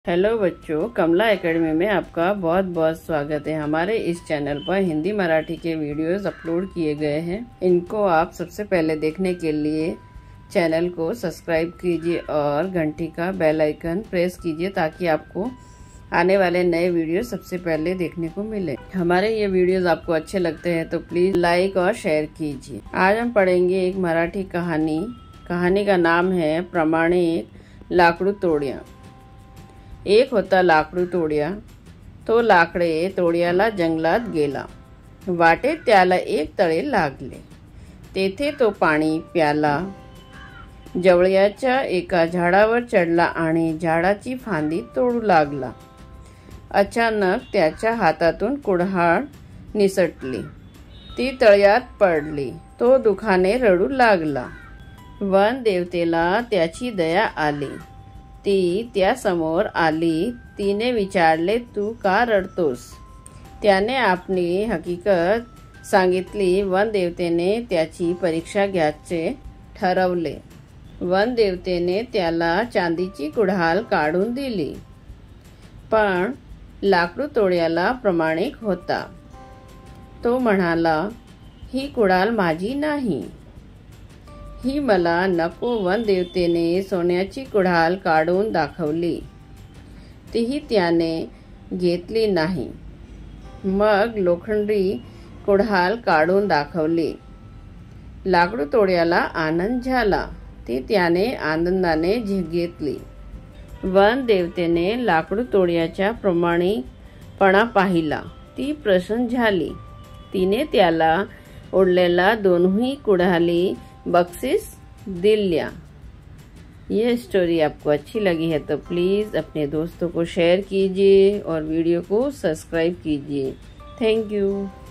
Hello बच्चों, Kamala academy में आपका बहुत बहुत स्वागत है। हमारे इस चैनल पर हिंदी मराठी के वीडियोस अपलोड किए गए हैं। इनको आप सबसे पहले देखने के लिए चैनल को सब्सक्राइब कीजिए और घंटी का बेल आइकन प्रेस कीजिए ताकि आपको आने वाले नए वीडियो सबसे पहले देखने को मिले। हमारे ये वीडियोस आपको अच्छे लगते हैं तो प्लीज लाइक और शेयर कीजिए। आज हम पढ़ेंगे एक मराठी कहानी। कहानी का नाम है प्रामाणिक लाकड़ू तोड्या। एक होता लाकड़ू तोड्या। तो लाकडे तोड्याला जंगलात गेला। वाटेत त्याला एक तळे लागले। तेथे तो पाणी प्याला। जवळच्या एका झाडावर चढला आणि झाडाची फांदी तोडू लागला। अचानक त्याच्या हातातून कुऱ्हाड निसटली। ती तळ्यात पडली। तो दुखाने रडू लागला। वन देवतेला त्याची दया आली। ती त्यासमोर आली। तिने विचारले, तू का रडतोस? त्याने आपली हकीकत सांगितली। वनदेवतेने त्याची परीक्षा घ्यायचे ठरवले। वनदेवतेने त्याला चांदीची कुऱ्हाड काढून दिली। पण लाकड़ू तोड्याला प्रामाणिक होता। तो म्हणाला, ही कुऱ्हाड माझी नाही, ही मला नको। वनदेवतेने सोन्याची कुऱ्हाड काढून दाखवली। तीही त्याने घेतली नाही। मग लोखंडी कुऱ्हाड काढून दाखवली। लाकड़ू तोड्याला आनंद झाला। ती त्याने आनंदाने घेतली। वनदेवतेने लाकड़ू तोड्याचा प्रामाणिकपणा पाहिला। ती प्रसन्न झाली। तिने त्याला उरलेल्या दोन्ही कुऱ्हाडी बख्शीश दिल्या। यह स्टोरी आपको अच्छी लगी है तो प्लीज़ अपने दोस्तों को शेयर कीजिए और वीडियो को सब्सक्राइब कीजिए। Thank you.